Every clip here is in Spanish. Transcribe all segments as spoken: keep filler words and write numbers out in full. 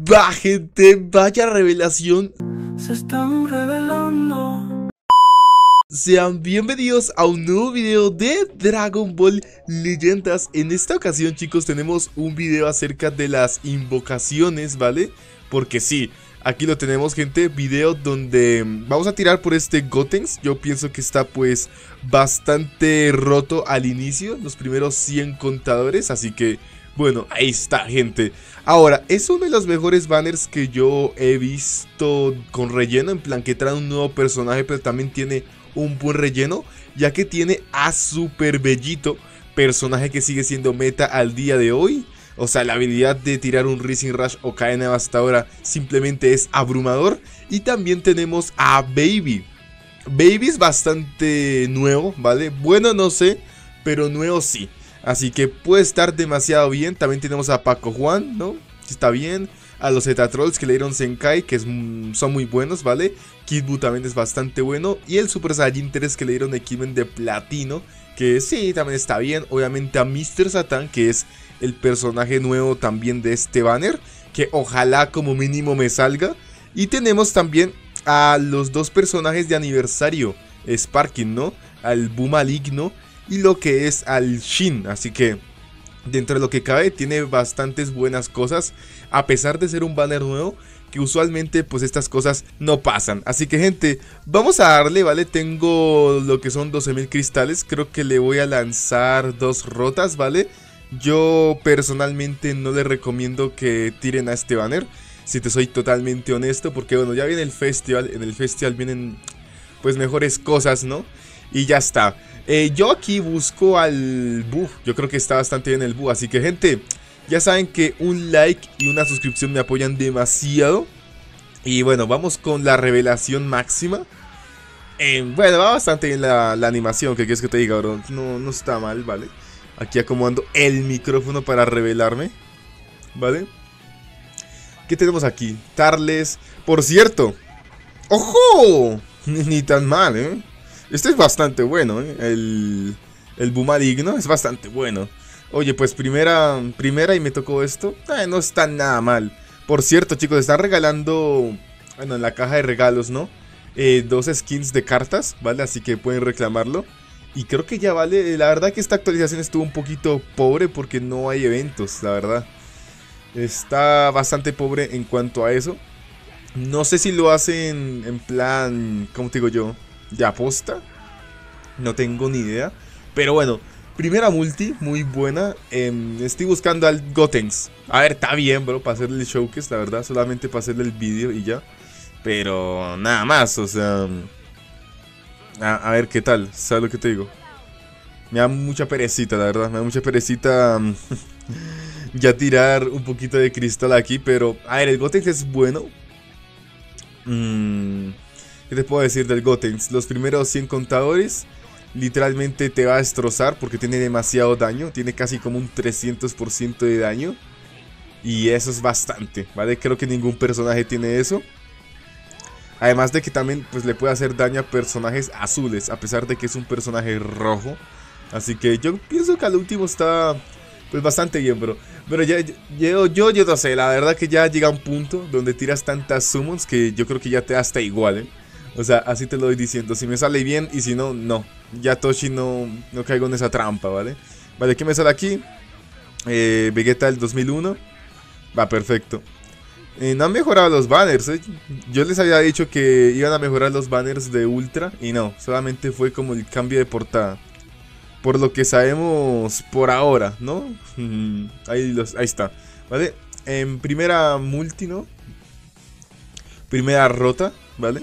Va, gente, vaya revelación. Se están revelando. Sean bienvenidos a un nuevo video de Dragon Ball Leyendas. En esta ocasión, chicos, tenemos un video acerca de las invocaciones, ¿vale? Porque sí, aquí lo tenemos, gente, video donde vamos a tirar por este Gotenks. Yo pienso que está pues bastante roto al inicio, los primeros cien contadores, así que bueno, ahí está, gente. Ahora, es uno de los mejores banners que yo he visto con relleno, en plan que trae un nuevo personaje, pero también tiene un buen relleno, ya que tiene a Super Bellito, personaje que sigue siendo meta al día de hoy. O sea, la habilidad de tirar un Rising Rush o K N hasta ahora simplemente es abrumador. Y también tenemos a Baby. Baby es bastante nuevo, ¿vale? Bueno, no sé, pero nuevo sí. Así que puede estar demasiado bien. También tenemos a Paco Juan, ¿no? Está bien. A los Zeta-Trolls que le dieron Zenkai, que es, son muy buenos, ¿vale? Kid Buu también es bastante bueno. Y el Super Saiyajin tres que le dieron equipment de platino, que sí, también está bien. Obviamente a mister Satan, que es el personaje nuevo también de este banner, que ojalá como mínimo me salga. Y tenemos también a los dos personajes de aniversario, Sparking, ¿no? Al Buu Maligno y lo que es al Shin, así que dentro de lo que cabe tiene bastantes buenas cosas, a pesar de ser un banner nuevo, que usualmente pues estas cosas no pasan. Así que, gente, vamos a darle, ¿vale? Tengo lo que son doce mil cristales, creo que le voy a lanzar dos rotas, ¿vale? Yo personalmente no les recomiendo que tiren a este banner, si te soy totalmente honesto, porque bueno, ya viene el festival, en el festival vienen pues mejores cosas, ¿no? Y ya está. Eh, yo aquí busco al Buu. Yo creo que está bastante bien el Buu. Así que, gente, ya saben que un like y una suscripción me apoyan demasiado. Y bueno, vamos con la revelación máxima. eh, Bueno, va bastante bien la, la animación. ¿Qué quieres que te diga, bro? No, no está mal, ¿vale? Aquí acomodando el micrófono para revelarme, ¿vale? ¿Qué tenemos aquí? Tarles. Por cierto, ¡ojo! Ni tan mal, ¿eh? Este es bastante bueno, ¿eh? El, el Buu Maligno es bastante bueno. Oye, pues primera, primera y me tocó esto. Eh, no está nada mal. Por cierto, chicos, están regalando, bueno, en la caja de regalos, ¿no? Eh, dos skins de cartas, ¿vale? Así que pueden reclamarlo. Y creo que ya vale. La verdad que esta actualización estuvo un poquito pobre porque no hay eventos, la verdad. Está bastante pobre en cuanto a eso. No sé si lo hacen en plan, ¿cómo te digo yo? ¿De aposta? No tengo ni idea. Pero bueno, primera multi, muy buena. eh, Estoy buscando al Gotenks. A ver, está bien, bro, para hacerle el showcase, la verdad. Solamente para hacerle el vídeo y ya. Pero nada más, o sea, a, a ver qué tal, ¿sabes lo que te digo? Me da mucha perecita, la verdad. Me da mucha perecita ya tirar un poquito de cristal aquí. Pero, a ver, el Gotenks es bueno. Mmm... ¿Qué te puedo decir del Gotenks? Los primeros cien contadores literalmente te va a destrozar porque tiene demasiado daño. Tiene casi como un trescientos por ciento de daño. Y eso es bastante, ¿vale? Creo que ningún personaje tiene eso. Además de que también pues, le puede hacer daño a personajes azules, a pesar de que es un personaje rojo. Así que yo pienso que al último está pues bastante bien, bro. Pero ya, yo, yo, yo no sé, la verdad que ya llega un punto donde tiras tantas summons que yo creo que ya te da hasta igual, ¿eh? O sea, así te lo voy diciendo. Si me sale bien y si no, no. Ya Toshi no, no caigo en esa trampa, ¿vale? Vale, ¿qué me sale aquí? Eh, Vegeta del dos mil uno. Va, perfecto. Eh, no han mejorado los banners, ¿eh? Yo les había dicho que iban a mejorar los banners de Ultra. Y no, solamente fue como el cambio de portada. Por lo que sabemos por ahora, ¿no? Ahí, los, ahí está, ¿vale? En primera multi, ¿no? Primera rota, ¿vale?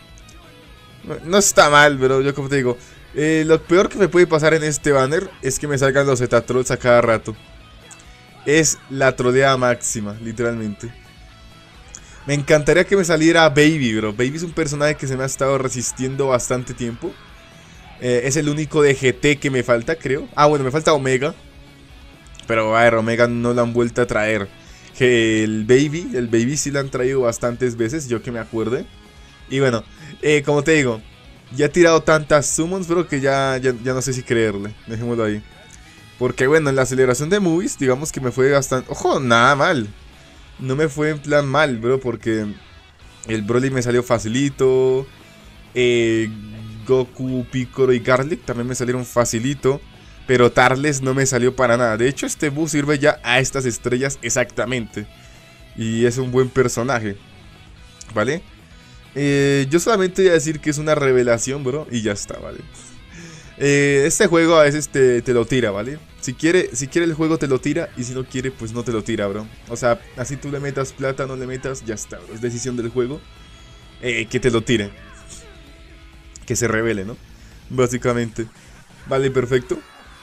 No está mal, pero yo como te digo, eh, lo peor que me puede pasar en este banner es que me salgan los Zeta-Trolls a cada rato. Es la troleada máxima, literalmente. Me encantaría que me saliera Baby, bro. Baby es un personaje que se me ha estado resistiendo bastante tiempo. eh, Es el único de G T que me falta, creo. Ah, bueno, me falta Omega. Pero a ver, Omega no lo han vuelto a traer. Que el Baby, el Baby sí lo han traído bastantes veces, yo que me acuerde. Y bueno, eh, como te digo, ya he tirado tantas summons, bro, que ya, ya, ya no sé si creerle. Dejémoslo ahí. Porque bueno, en la aceleración de movies, digamos que me fue bastante... Ojo, nada mal. no me fue en plan mal, bro, porque el Broly me salió facilito. Eh, Goku, Piccolo y Garlic también me salieron facilito. Pero Tarles no me salió para nada. De hecho, este bus sirve ya a estas estrellas exactamente. Y es un buen personaje, ¿vale? Eh, yo solamente voy a decir que es una revelación, bro, y ya está, ¿vale? Eh, este juego a veces te, te lo tira, ¿vale? Si quiere, si quiere el juego te lo tira, y si no quiere, pues no te lo tira, bro. O sea, así tú le metas plata, no le metas, ya está, bro. Es decisión del juego eh, que te lo tire. Que se revele, ¿no? Básicamente. Vale, perfecto.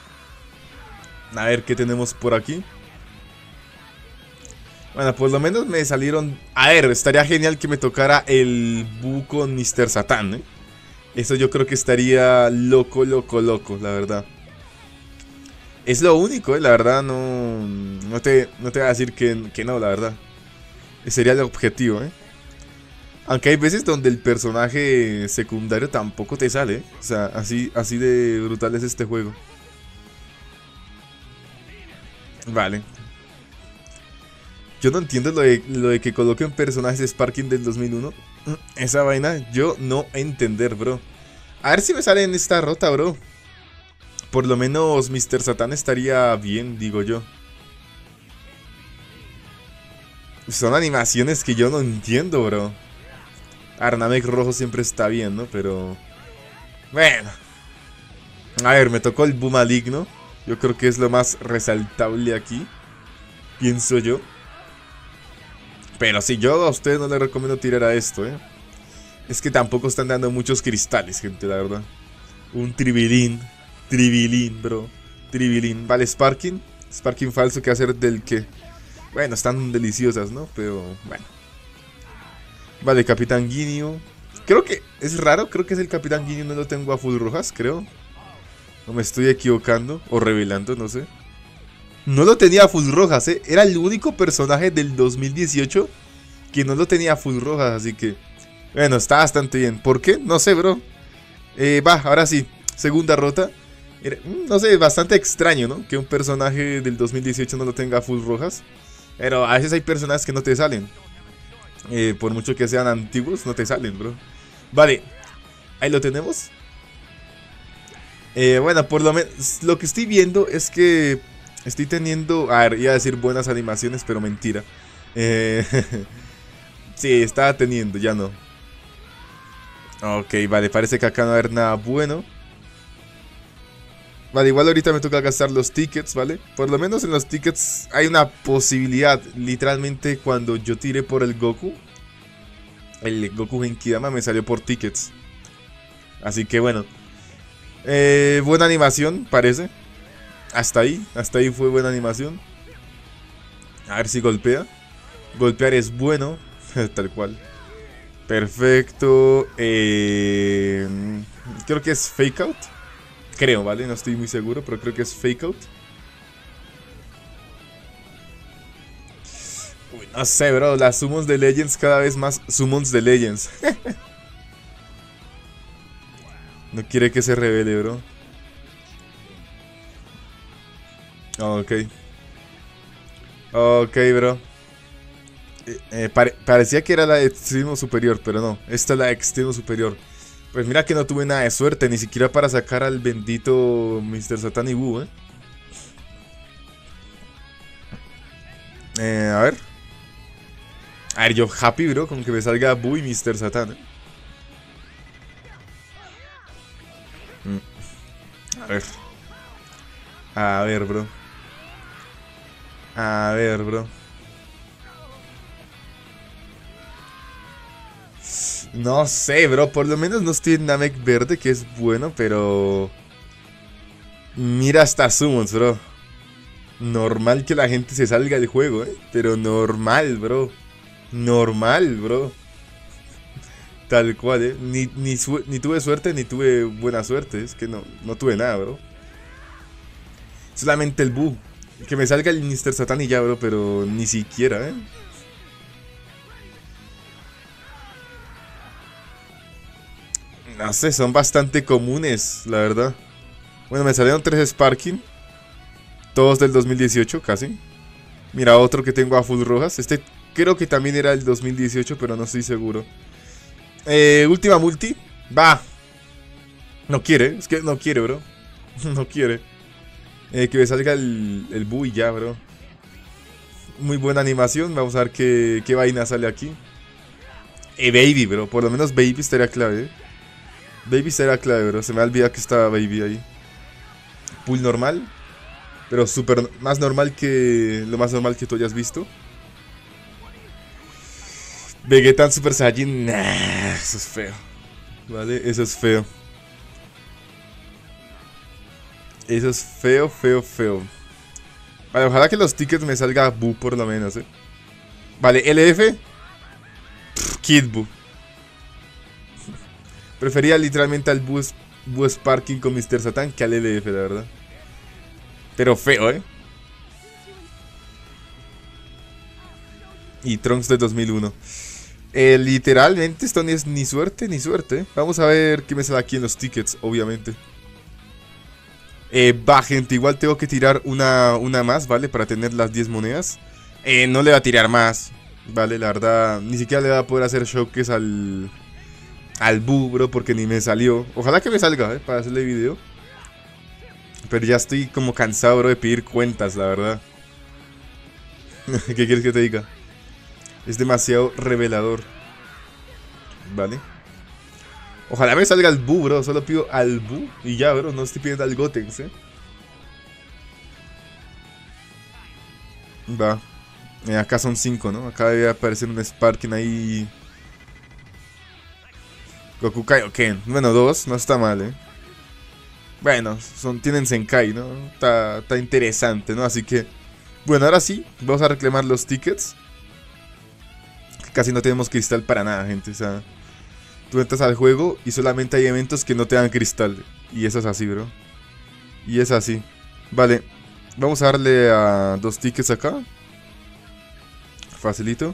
A ver qué tenemos por aquí. Bueno, por lo menos me salieron... A ver, estaría genial que me tocara el Bu con mister Satan, ¿eh? Eso yo creo que estaría loco, loco, loco, la verdad. Es lo único, ¿eh? La verdad no... No te, no te voy a decir que, que no, la verdad. Ese sería el objetivo, ¿eh? Aunque hay veces donde el personaje secundario tampoco te sale, ¿eh? O sea, así, así de brutal es este juego. Vale. Yo no entiendo lo de, lo de que coloquen personajes de Sparking del dos mil uno. Esa vaina, yo no entender, bro. A ver si me sale en esta rota, bro. Por lo menos mister Satan estaría bien, digo yo. Son animaciones que yo no entiendo, bro. Arnamek rojo siempre está bien, ¿no? Pero... bueno. A ver, me tocó el Bu maligno. Yo creo que es lo más resaltable aquí. Pienso yo. Pero si yo a ustedes no les recomiendo tirar a esto, ¿eh? Es que tampoco están dando muchos cristales, gente, la verdad. Un tribilín. Tribilín, bro. Tribilín. Vale, Sparking. Sparking falso, ¿qué hacer del qué? Bueno, están deliciosas, ¿no? Pero, bueno. Vale, Capitán Guineo. Creo que es raro, creo que es el Capitán Guineo, no lo tengo a full rojas, creo. O me estoy equivocando, o revelando, no sé. No lo tenía a full rojas, eh. Era el único personaje del dos mil dieciocho que no lo tenía a full rojas, así que... bueno, está bastante bien. ¿Por qué? No sé, bro. Eh, va, ahora sí. Segunda rota. Era, no sé, bastante extraño, ¿no? Que un personaje del dos mil dieciocho no lo tenga a full rojas. Pero a veces hay personajes que no te salen. Eh, por mucho que sean antiguos, no te salen, bro. Vale. Ahí lo tenemos. Eh, bueno, por lo menos lo que estoy viendo es que... estoy teniendo... a ver, iba a decir buenas animaciones, pero mentira. Eh, sí, estaba teniendo, ya no. Ok, vale, parece que acá no va a haber nada bueno. Vale, igual ahorita me toca gastar los tickets, ¿vale? Por lo menos en los tickets hay una posibilidad. Literalmente cuando yo tiré por el Goku, el Goku Genkidama me salió por tickets. Así que bueno. Eh, buena animación, parece. Hasta ahí, hasta ahí fue buena animación. A ver si golpea. Golpear es bueno. Tal cual. Perfecto. eh, Creo que es fake out. Creo, ¿vale? No estoy muy seguro, pero creo que es fake out. Uy, no sé, bro. Las summons de Legends, cada vez más summons de Legends. No quiere que se revele, bro. Ok. Ok, bro. Eh, eh, pare parecía que era la de extremo superior, pero no. Esta es la de extremo superior. Pues mira que no tuve nada de suerte, ni siquiera para sacar al bendito mister Satan y Bu, ¿eh? Eh, a ver. A ver, yo happy, bro, con que me salga Bu y mister Satan, ¿eh? Mm. A ver. A ver, bro. A ver, bro. No sé, bro. Por lo menos no estoy en Namek verde, que es bueno, pero... mira hasta summons, bro. Normal que la gente se salga del juego, eh. Pero normal, bro. Normal, bro. Tal cual, eh. Ni, ni, ni tuve suerte, ni tuve buena suerte. Es que no, no tuve nada, bro. Solamente el Bu. Que me salga el mister Satan y ya, bro. Pero ni siquiera, eh. No sé, son bastante comunes, la verdad. Bueno, me salieron tres Sparking. Todos del dos mil dieciocho, casi. Mira, otro que tengo a full rojas. Este creo que también era el dos mil dieciocho, pero no estoy seguro. Eh, última multi. Va. No quiere, es que no quiere, bro. No quiere. Eh, que me salga el, el Bu y ya, bro. Muy buena animación. Vamos a ver qué, qué vaina sale aquí. Eh, Baby, bro. Por lo menos Baby estaría clave, eh. Baby estaría clave, bro. Se me ha olvidado que estaba Baby ahí. Pool normal. Pero súper más normal que... Lo más normal que tú hayas visto. Vegeta en Super Saiyajin. Nah, eso es feo. Vale, eso es feo. Eso es feo, feo, feo. Vale, ojalá que los tickets me salga Boo por lo menos, eh. Vale, L F. Pff, Kid Boo. Prefería literalmente al Boo, Boo Sparking con mister Satan que al L F, la verdad. Pero feo, eh. Y Trunks de dos mil uno. Eh, literalmente esto no es ni suerte ni suerte, eh. Vamos a ver qué me sale aquí en los tickets, obviamente. Eh, va, gente, igual tengo que tirar una, una más, ¿vale? Para tener las diez monedas. Eh, no le va a tirar más, ¿vale? La verdad, ni siquiera le va a poder hacer showcase al... Al Boo, bro, porque ni me salió. Ojalá que me salga, ¿eh? Para hacerle video. Pero ya estoy como cansado, bro, de pedir cuentas, la verdad. ¿Qué quieres que te diga? Es demasiado revelador. ¿Vale? Ojalá me salga el Bu, bro. Solo pido al Bu y ya, bro. No estoy pidiendo al Gotenks, eh. Va. Eh, acá son cinco, ¿no? Acá debe aparecer un Sparking ahí. Goku Kaioken. Bueno, dos. No está mal, eh. Bueno, son, tienen Senkai, ¿no? Está, está interesante, ¿no? Así que... Bueno, ahora sí. Vamos a reclamar los tickets. Casi no tenemos cristal para nada, gente. O sea... Tú entras al juego y solamente hay eventos que no te dan cristal. Y eso es así, bro. Y es así. Vale. Vamos a darle a dos tickets acá. Facilito.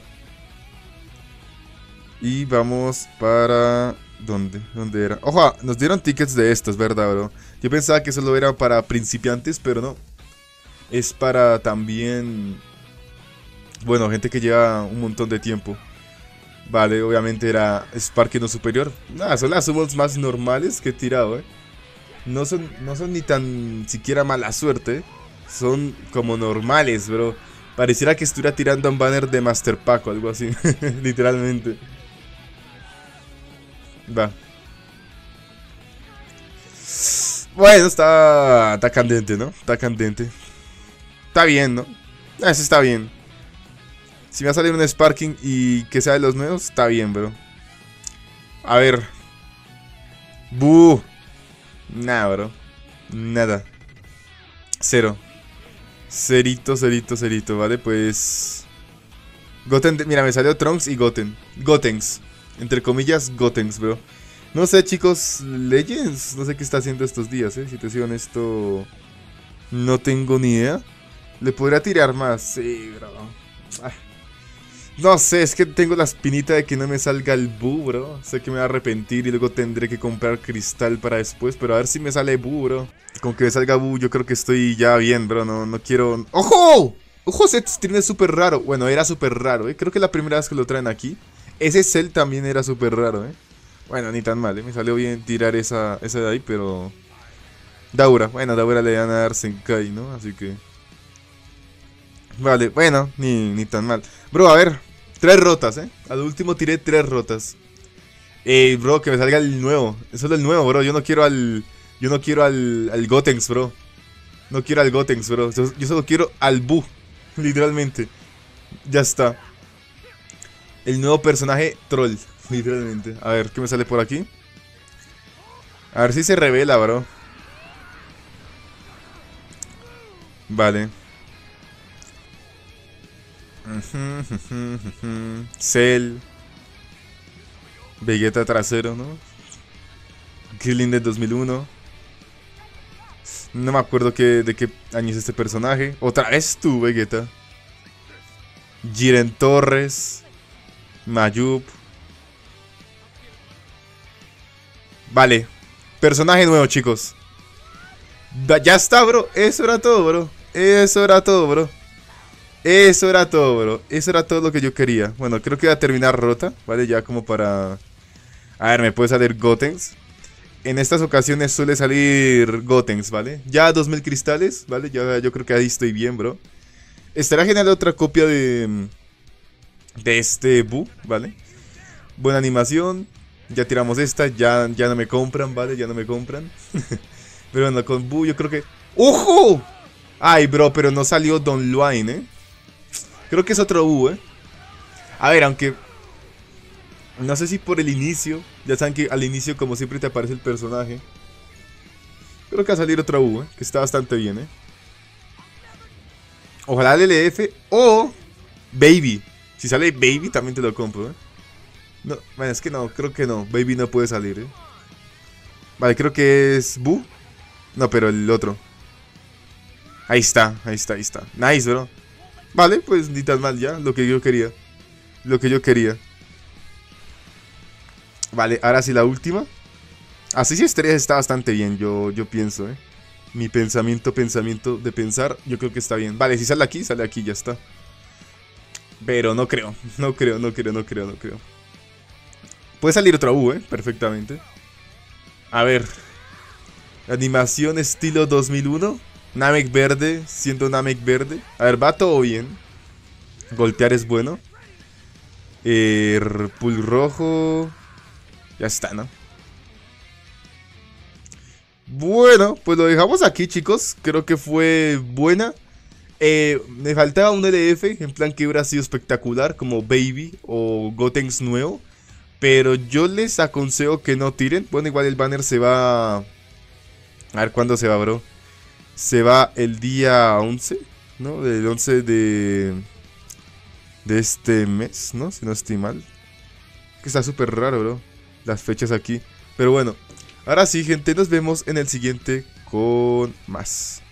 Y vamos para... ¿Dónde? ¿Dónde era? Ojo, nos dieron tickets de estos, ¿verdad, bro? Yo pensaba que solo era para principiantes, pero no. Es para también... Bueno, gente que lleva un montón de tiempo. Vale, obviamente era Sparking no superior. Nada, son las summons más normales que he tirado, eh. No son, no son ni tan siquiera mala suerte, eh. Son como normales, bro. Pareciera que estuviera tirando un banner de Master Pack o algo así. Literalmente. Va. Bueno, está, está candente, ¿no? Está candente. Está bien, ¿no? Eso está bien. Si me va a salir un Sparking y que sea de los nuevos, está bien, bro. A ver. Buh. Nada, bro. Nada. Cero. Cerito, cerito, cerito, ¿vale? Pues... Goten, mira, me salió Trunks y Goten. Gotenks. Entre comillas, Gotenks, bro. No sé, chicos. Legends. No sé qué está haciendo estos días, eh. Si te soy honesto, no tengo ni idea. Le podría tirar más. Sí, bro. Ah. No sé, es que tengo la espinita de que no me salga el Bu, bro. Sé que me va a arrepentir y luego tendré que comprar cristal para después. Pero a ver si me sale Bu, bro. Con que me salga Bu, yo creo que estoy ya bien, bro. No, no quiero... ¡Ojo! ¡Ojo! Ese stream es súper raro. Bueno, era súper raro, ¿eh? Creo que la primera vez que lo traen aquí. Ese Cell también era súper raro, ¿eh? Bueno, ni tan mal, ¿eh? Me salió bien tirar esa, esa de ahí, pero... Daura. Bueno, Daura le van a dar Senkai, ¿no? Así que... Vale, bueno, ni, ni tan mal. Bro, a ver, tres rotas, eh. Al último tiré tres rotas. Eh, bro, que me salga el nuevo. Solo el nuevo, bro. Yo no quiero al... Yo no quiero al, al Gotenks, bro. No quiero al Gotenks, bro. Yo, yo solo quiero al Bu. Literalmente. Ya está. El nuevo personaje troll. Literalmente. A ver, ¿qué me sale por aquí? A ver si se revela, bro. Vale. Cell. Vegeta trasero, ¿no? Krillin de dos mil uno. No me acuerdo que, de qué año es este personaje. Otra vez tú, Vegeta. Jiren Torres. Mayup. Vale. Personaje nuevo, chicos. Ya está, bro. Eso era todo, bro. Eso era todo, bro. Eso era todo, bro. Eso era todo lo que yo quería. Bueno, creo que va a terminar rota, ¿vale? Ya como para... A ver, me puede salir Gotenks. En estas ocasiones suele salir Gotenks, ¿vale? Ya dos mil cristales, ¿vale? Ya, yo creo que ahí estoy bien, bro. Estará genial otra copia de... De este Buu, ¿vale? Buena animación. Ya tiramos esta, ya, ya no me compran, ¿vale? Ya no me compran. Pero bueno, con Buu yo creo que... ¡Ojo! Ay, bro, pero no salió Don Luan, ¿eh? Creo que es otro Buu, ¿eh? A ver, aunque... No sé si por el inicio. Ya saben que al inicio, como siempre, te aparece el personaje. Creo que va a salir otro Buu, ¿eh? Que está bastante bien, ¿eh? Ojalá el L F o... Baby. Si sale Baby, también te lo compro, ¿eh? No, bueno, es que no, creo que no. Baby no puede salir, ¿eh? Vale, creo que es Buu. No, pero el otro. Ahí está, ahí está, ahí está. Nice, bro. Vale, pues ni tan mal ya. Lo que yo quería. Lo que yo quería. Vale, ahora sí la última. Así sí estrellas está bastante bien, yo, yo pienso, eh. Mi pensamiento, pensamiento de pensar, yo creo que está bien. Vale, si sale aquí, sale aquí, ya está. Pero no creo, no creo, no creo, no creo, no creo. Puede salir otra U, eh, perfectamente. A ver. Animación estilo dos mil uno. Namek verde, siendo Namek verde. A ver, va todo bien. Voltear es bueno. Eh, Pool rojo. Ya está, ¿no? Bueno, pues lo dejamos aquí, chicos. Creo que fue buena. Eh, me faltaba un L F, en plan que hubiera sido espectacular, como Baby o Gotenks nuevo. Pero yo les aconsejo que no tiren. Bueno, igual el banner se va... A ver cuándo se va, bro. Se va el día once, ¿no? El once de... De este mes, ¿no? Si no estoy mal. Que está súper raro, bro. Las fechas aquí. Pero bueno. Ahora sí, gente, nos vemos en el siguiente con más.